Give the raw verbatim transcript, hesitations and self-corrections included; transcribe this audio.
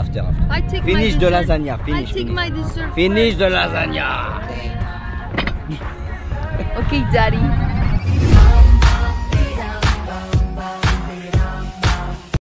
after, after. I take Finish my the dessert. lasagna. Finish. I take finish. my dessert. Finish first. the lasagna. Okay, Daddy.